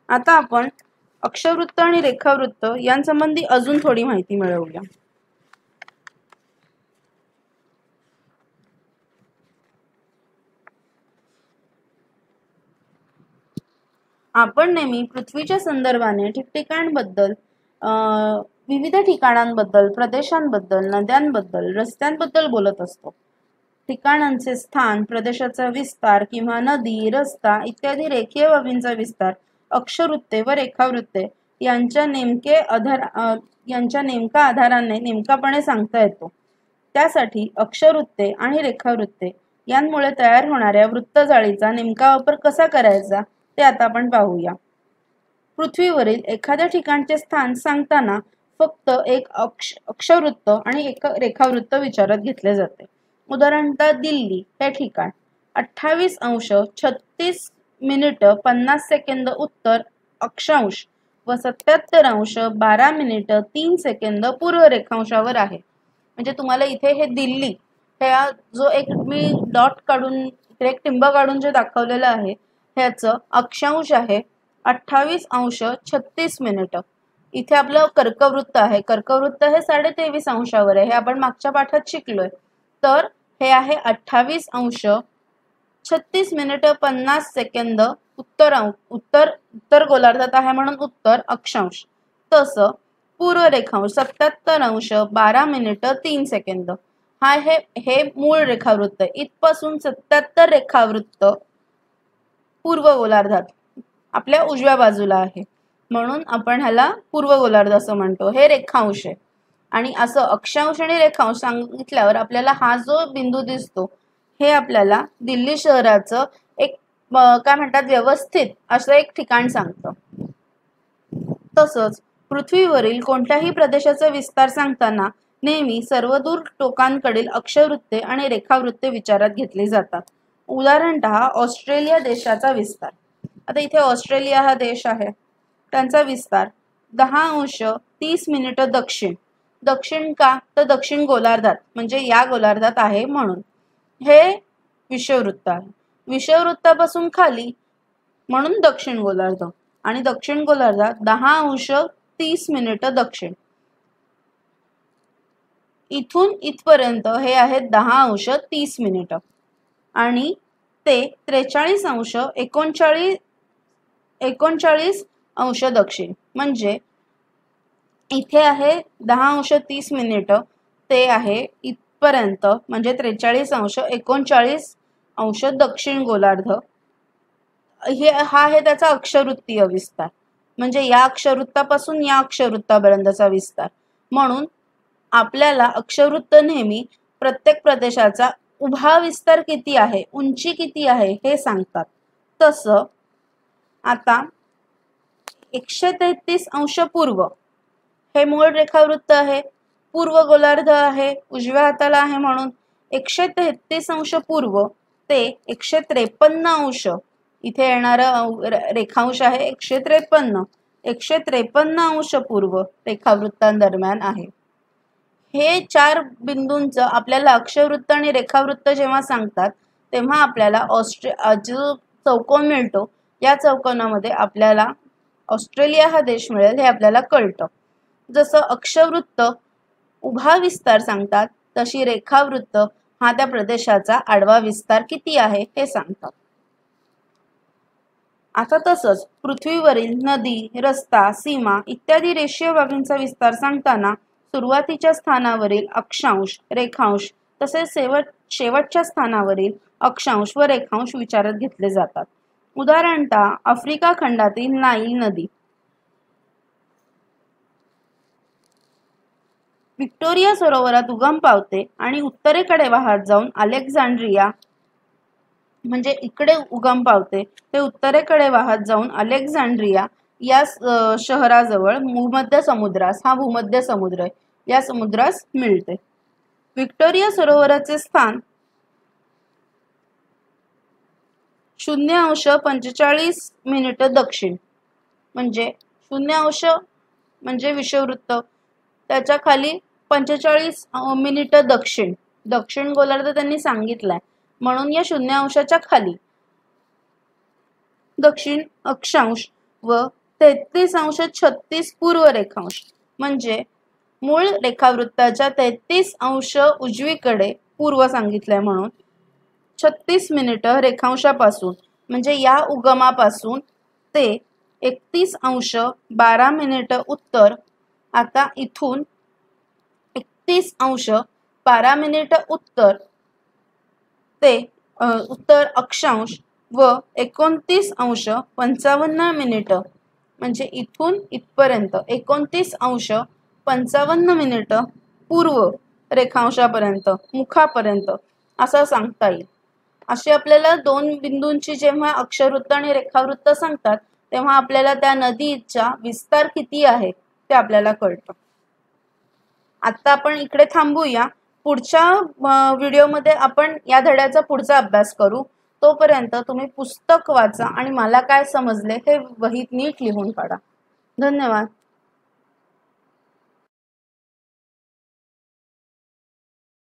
आता आपण अक्षवृत्त आणि रेखावृत्त यांसंबंधी अजून थोडी माहिती मिळवूया. आपण नेहमी पृथ्वीच्या संदर्भाने ठिकठिकाणांबद्दल, विविध ठिकाणांबद्दल, प्रदेशांबद्दल, नद्यांबद्दल, रस्त्यांबद्दल बोलत असतो. ठिकाणांचे स्थान, प्रदेशाचा विस्तार किंवा नदी, रस्ता इत्यादी रेखीय बाबींचा विस्तार अक्षवृत्ते व रेखावृत्ते यांच्या नेमक्या आधाराने नेमकापणे सांगता येतो. त्यासाठी अक्षवृत्ते आणि रेखावृत्ते यांमुळे तयार होणाऱ्या वृत्तजाळीचा नेमका वापर कसा करायचा ते आता आपण पाहूया. पृथ्वीवरील एखाद्या ठिकाणचे स्थान सांगताना फक्त एक अक्षवृत्त आणि एक रेखावृत्त विचारात घेतले जाते. उदाहरणतः दिल्ली हे ठिकाण 28°36' 50" उत्तर अक्षांश व 77°12' पूर्व रेखांशावर आहे. म्हणजे तुम्हाला इथे हे दिल्ली ह्या जो एक मी डॉट काढून एक टिंब काढून जे दाखवलेलं आहे ह्याचं अक्षांश आहे 28°36'. इथे आपलं कर्कवृत्त आहे. कर्कवृत्त हे 23.5° आहे. हे आपण मागच्या पाठात शिकलोय. तर हे आहे 28°36' 50" उत्तर गोलार्धात आहे म्हणून उत्तर अक्षांश. तसं पूर्व रेखांश 77°12' हा हे मूळ रेखावृत्त. इथपासून 77 रेखावृत्त पूर्व गोलार्धात आपल्या उजव्या बाजूला आहे म्हणून आपण ह्याला पूर्व गोलार्ध असं म्हणतो. हे रेखांश आहे. आणि असं अक्षांश आणि रेखांश सांगितल्यावर आपल्याला हा जो बिंदू दिसतो हे आपल्याला दिल्ली शहराचं एक काय म्हणतात व्यवस्थित असं एक ठिकाण सांगतं. तसंच पृथ्वीवरील कोणत्याही प्रदेशाचा विस्तार सांगताना नेहमी सर्वदूर टोकांकडील अक्षवृत्ते आणि रेखावृत्ते विचारात घेतली जातात. उदाहरणतः ऑस्ट्रेलिया देशाचा विस्तार. आता इथे ऑस्ट्रेलिया हा देश आहे. त्यांचा विस्तार 10°30' दक्षिण. दक्षिण का तर दक्षिण गोलार्धात म्हणजे या गोलार्धात आहे म्हणून हे विषुववृत्त आहे. विषुववृत्तापासून खाली म्हणून दक्षिण गोलार्ध आणि दक्षिण गोलार्धात 10°30' दक्षिण. इथून इथपर्यंत हे आहे 10°30' आणि ते 43°39' दक्षिण. म्हणजे इथे आहे 10°30' ते आहे इथपर्यंत म्हणजे 43°39' दक्षिण गोलार्ध. हा आहे त्याचा अक्षवृत्तीय विस्तार. म्हणजे या अक्षवृत्तापासून या अक्षवृत्तापर्यंतचा विस्तार. म्हणून आपल्याला अक्षवृत्त नेहमी प्रत्येक प्रदेशाचा उभा विस्तार किती आहे, उंची किती आहे हे सांगतात. तसं आता 133° पूर्व हे मूळ रेखावृत्त आहे. पूर्व गोलार्ध आहे, उजव्या हाताला आहे म्हणून 133° पूर्व ते 153° इथे येणारा रेखांश आहे 153. 153° पूर्व रेखावृत्तांदरम्यान आहे. हे 4 बिंदूंचं आपल्याला अक्षवृत्त आणि रेखावृत्त जेव्हा सांगतात तेव्हा आपल्याला जो चौकोन मिळतो या चौकोनामध्ये आपल्याला ऑस्ट्रेलिया हा देश मिळेल हे आपल्याला कळतं. जसं अक्षवृत्त उभा विस्तार सांगतात तशी रेखावृत्त हा त्या प्रदेशाचा आडवा विस्तार किती आहे हे सांगतात. आता तसंच पृथ्वीवरील नदी, रस्ता, सीमा इत्यादी रेषीय बाबींचा विस्तार सांगताना सुरुवातीच्या स्थानावरील अक्षांश, रेखांश तसेच शेवटच्या स्थानावरील अक्षांश व रेखांश विचारात घेतले जातात. उदाहरणतः आफ्रिका खंडातील नाईल नदी व्हिक्टोरिया सरोवरात उगम पावते आणि उत्तरेकडे वाहत जाऊन अलेक्झांड्रिया म्हणजे इकडे उगम पावते ते उत्तरेकडे वाहत जाऊन अलेक्झांड्रिया या शहराजवळ भूमध्य समुद्रास, हा भूमध्य समुद्र आहे, या समुद्रास मिळते. व्हिक्टोरिया सरोवराचे स्थान 0°45' दक्षिण. म्हणजे 0° म्हणजे विषुववृत्त, त्याच्या खाली 45' दक्षिण. दक्षिण गोलार्ध त्यांनी सांगितलाय म्हणून या 0°च्या खाली दक्षिण अक्षांश व 33°36 पूर्व रेखांश, म्हणजे मूळ रेखावृत्ताच्या 33° उजवीकडे पूर्व सांगितलंय म्हणून 36 मिनिटं रेखांशापासून म्हणजे या उगमापासून ते 31°12' उत्तर. आता इथून 31°12' उत्तर ते उत्तर अक्षांश व 29°55' म्हणजे इथून इथपर्यंत 29°55' पूर्व रेखांशापर्यंत मुखापर्यंत असं सांगता येईल. असे आपल्याला दोन बिंदूंची जेव्हा अक्षवृत्त आणि रेखावृत्त सांगतात तेव्हा आपल्याला त्या नदीचा विस्तार किती आहे ते आपल्याला कळतं. आता आपण इकडे थांबूया. पुढच्या व्हिडिओमध्ये आपण या धड्याचा पुढचा अभ्यास करू. तोपर्यंत तुम्ही पुस्तक वाचा आणि मला काय समजले हे वहीत नीट लिहून काढा. धन्यवाद.